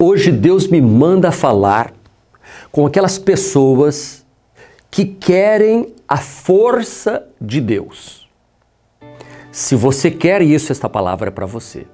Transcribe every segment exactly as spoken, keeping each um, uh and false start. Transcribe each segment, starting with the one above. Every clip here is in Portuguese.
Hoje Deus me manda falar com aquelas pessoas que querem a força de Deus. Se você quer isso, esta palavra é para você.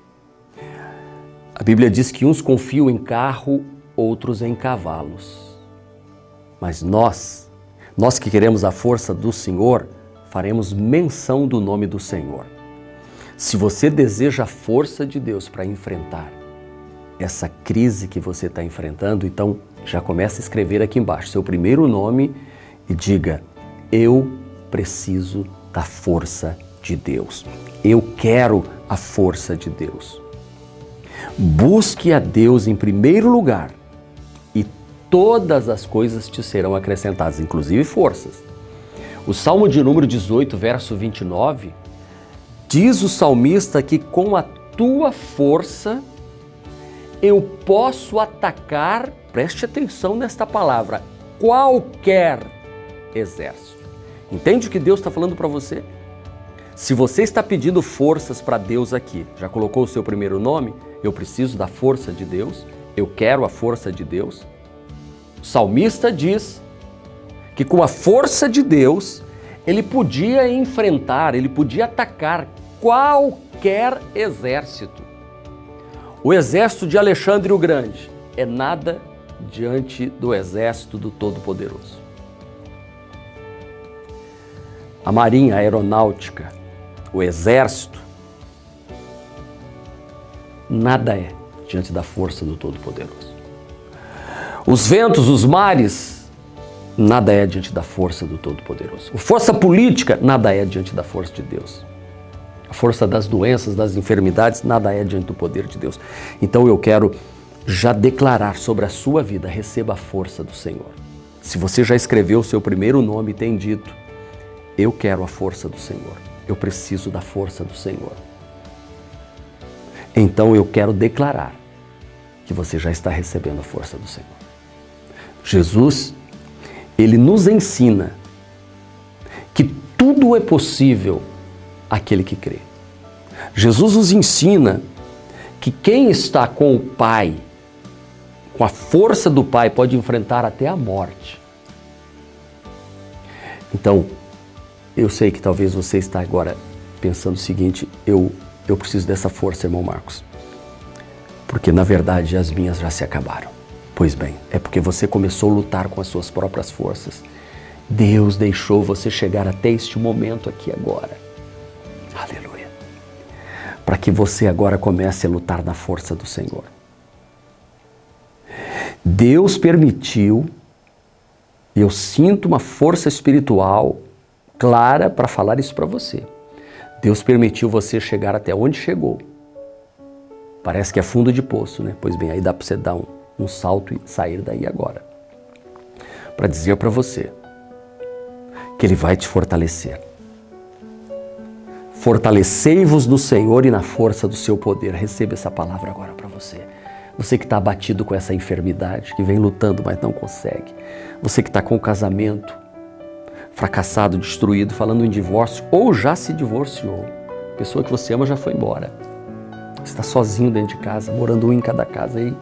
A Bíblia diz que uns confiam em carro, outros em cavalos. Mas nós, nós que queremos a força do Senhor, faremos menção do nome do Senhor. Se você deseja a força de Deus para enfrentar essa crise que você está enfrentando, então já comece a escrever aqui embaixo seu primeiro nome e diga: eu preciso da força de Deus. Eu quero a força de Deus. Busque a Deus em primeiro lugar e todas as coisas te serão acrescentadas, inclusive forças. O Salmo de número dezoito, verso vinte e nove, diz o salmista que com a tua força eu posso atacar, preste atenção nesta palavra, qualquer exército. Entende o que Deus está falando para você? Se você está pedindo forças para Deus aqui, já colocou o seu primeiro nome? Eu preciso da força de Deus, eu quero a força de Deus. O salmista diz que com a força de Deus, ele podia enfrentar, ele podia atacar qualquer exército. O exército de Alexandre o Grande é nada diante do exército do Todo-Poderoso. A Marinha, a Aeronáutica, o Exército, nada é diante da força do Todo-Poderoso. Os ventos, os mares, nada é diante da força do Todo-Poderoso. A força política, nada é diante da força de Deus. A força das doenças, das enfermidades, nada é diante do poder de Deus. Então eu quero já declarar sobre a sua vida: receba a força do Senhor. Se você já escreveu o seu primeiro nome e tem dito: eu quero a força do Senhor, eu preciso da força do Senhor, então eu quero declarar que você já está recebendo a força do Senhor. Jesus, ele nos ensina que tudo é possível àquele que crê. Jesus nos ensina que quem está com o Pai, com a força do Pai, pode enfrentar até a morte. Então, eu sei que talvez você está agora pensando o seguinte: eu, eu preciso dessa força, irmão Marcos, porque na verdade as minhas já se acabaram. Pois bem, é porque você começou a lutar com as suas próprias forças. Deus deixou você chegar até este momento aqui agora. Aleluia. Para que você agora comece a lutar na força do Senhor. Deus permitiu, eu sinto uma força espiritual clara para falar isso para você. Deus permitiu você chegar até onde chegou. Parece que é fundo de poço, né? Pois bem, aí dá para você dar um, um salto e sair daí agora. Para dizer para você que Ele vai te fortalecer. Fortalecei-vos no Senhor e na força do seu poder. Receba essa palavra agora para você. Você que está abatido com essa enfermidade, que vem lutando, mas não consegue. Você que está com o casamento fracassado, destruído, falando em divórcio, ou já se divorciou. A pessoa que você ama já foi embora. Você está sozinho dentro de casa, morando um em cada casa aí.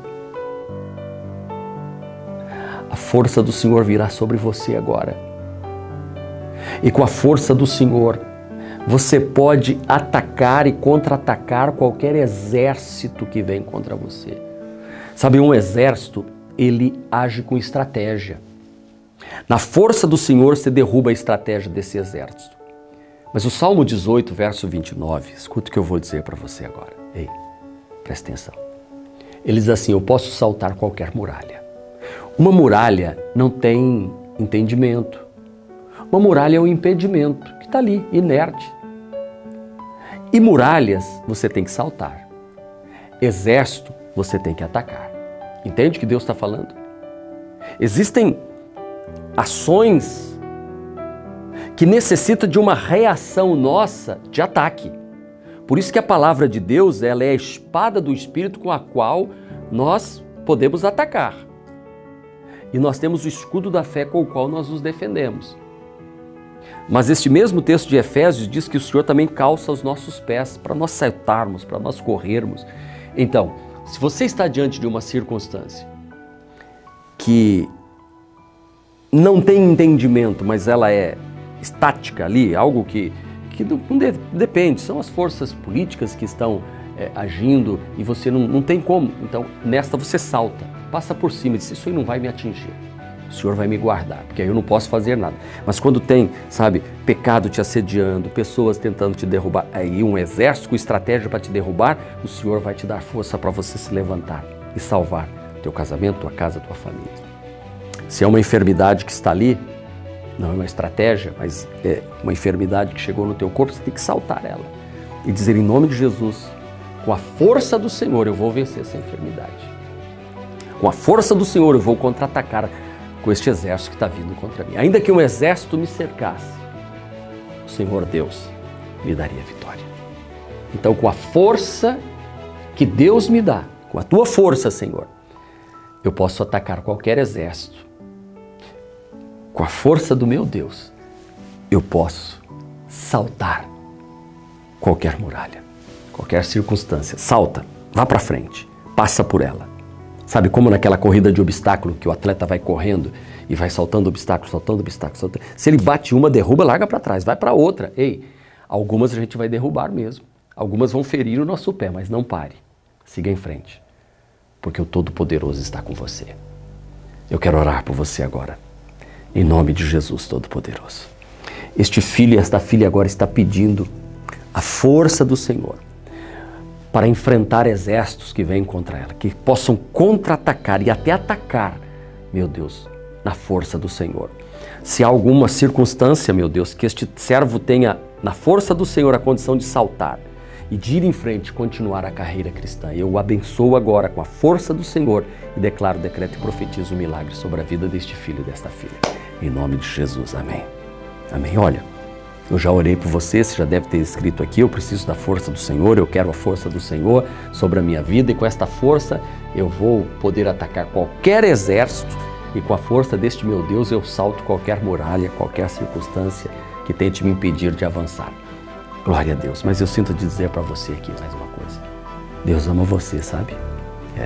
A força do Senhor virá sobre você agora. E com a força do Senhor, você pode atacar e contra-atacar qualquer exército que vem contra você. Sabe, um exército, ele age com estratégia. Na força do Senhor, você derruba a estratégia desse exército. Mas o Salmo dezoito, verso vinte e nove, escuta o que eu vou dizer para você agora. Ei, presta atenção. Ele diz assim: eu posso saltar qualquer muralha. Uma muralha não tem entendimento. Uma muralha é um impedimento que está ali, inerte. E muralhas você tem que saltar. Exército você tem que atacar. Entende o que Deus está falando? Existem ações que necessitam de uma reação nossa de ataque. Por isso que a palavra de Deus, ela é a espada do Espírito com a qual nós podemos atacar. E nós temos o escudo da fé com o qual nós nos defendemos. Mas este mesmo texto de Efésios diz que o Senhor também calça os nossos pés para nós saltarmos, para nós corrermos. Então, Se você está diante de uma circunstância que não tem entendimento, mas ela é estática ali, algo que, que não, não de, depende, são as forças políticas que estão é, agindo e você não, não tem como. Então, nesta você salta, passa por cima e diz, isso aí não vai me atingir. O Senhor vai me guardar, porque aí eu não posso fazer nada. Mas quando tem, sabe, pecado te assediando, pessoas tentando te derrubar, aí um exército com estratégia para te derrubar, o Senhor vai te dar força para você se levantar e salvar teu casamento, tua casa, tua família. Se é uma enfermidade que está ali, não é uma estratégia, mas é uma enfermidade que chegou no teu corpo, você tem que saltar ela e dizer em nome de Jesus, com a força do Senhor eu vou vencer essa enfermidade. Com a força do Senhor eu vou contra-atacar com este exército que está vindo contra mim. Ainda que um exército me cercasse, o Senhor Deus me daria vitória. Então, com a força que Deus me dá, com a tua força, Senhor, eu posso atacar qualquer exército. Com a força do meu Deus, eu posso saltar qualquer muralha, qualquer circunstância. Salta, vá para frente, passa por ela. Sabe como naquela corrida de obstáculo que o atleta vai correndo e vai saltando obstáculo, saltando obstáculo, saltando. Se ele bate uma, derruba, larga para trás, vai para outra. Ei, algumas a gente vai derrubar mesmo. Algumas vão ferir o nosso pé, mas não pare. Siga em frente, porque o Todo-Poderoso está com você. Eu quero orar por você agora, em nome de Jesus Todo-Poderoso. Este filho e esta filha agora está pedindo a força do Senhor para enfrentar exércitos que vêm contra ela, que possam contra-atacar e até atacar, meu Deus, na força do Senhor. Se há alguma circunstância, meu Deus, que este servo tenha, na força do Senhor, a condição de saltar e de ir em frente, continuar a carreira cristã, eu o abençoo agora com a força do Senhor e declaro, decreto e profetizo um milagre sobre a vida deste filho e desta filha. Em nome de Jesus, amém. Amém. Olha, eu já orei por você, você já deve ter escrito aqui, eu preciso da força do Senhor, eu quero a força do Senhor sobre a minha vida e com esta força eu vou poder atacar qualquer exército e com a força deste meu Deus eu salto qualquer muralha, qualquer circunstância que tente me impedir de avançar. Glória a Deus, mas eu sinto dizer para você aqui mais uma coisa. Deus ama você, sabe? É.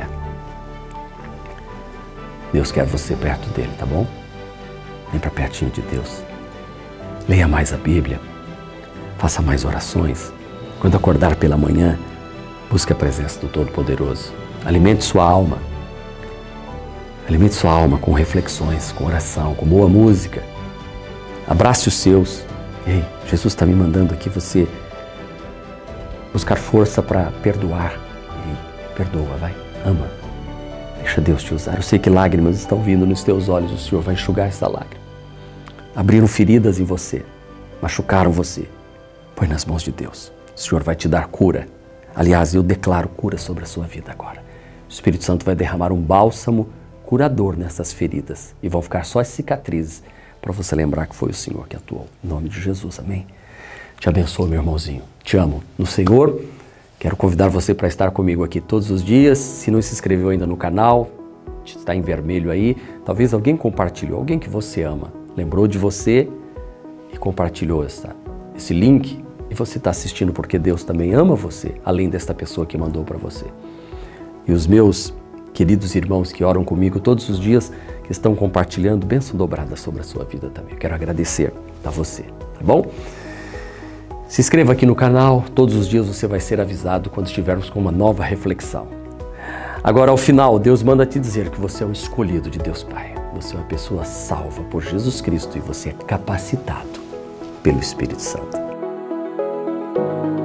Deus quer você perto dele, tá bom? Vem para pertinho de Deus. Leia mais a Bíblia, faça mais orações. Quando acordar pela manhã, busque a presença do Todo-Poderoso. Alimente sua alma. Alimente sua alma com reflexões, com oração, com boa música. Abrace os seus. Ei, Jesus está me mandando aqui você buscar força para perdoar. Ei, perdoa, vai, ama. Deixa Deus te usar. Eu sei que lágrimas estão vindo nos teus olhos, o Senhor vai enxugar essa lágrima. Abriram feridas em você, machucaram você. Põe nas mãos de Deus. O Senhor vai te dar cura. Aliás, eu declaro cura sobre a sua vida agora. O Espírito Santo vai derramar um bálsamo curador nessas feridas e vão ficar só as cicatrizes para você lembrar que foi o Senhor que atuou. Em nome de Jesus, amém? Te abençoo, meu irmãozinho. Te amo no Senhor. Quero convidar você para estar comigo aqui todos os dias. Se não se inscreveu ainda no canal, está em vermelho aí. Talvez alguém compartilhou, alguém que você ama. Lembrou de você e compartilhou essa, esse link e você está assistindo porque Deus também ama você, além desta pessoa que mandou para você. E os meus queridos irmãos que oram comigo todos os dias, que estão compartilhando, bênção dobrada sobre a sua vida também. Eu quero agradecer a você, tá bom? Se inscreva aqui no canal, todos os dias você vai ser avisado quando estivermos com uma nova reflexão. Agora, ao final, Deus manda te dizer que você é um escolhido de Deus Pai. Você é uma pessoa salva por Jesus Cristo e você é capacitado pelo Espírito Santo.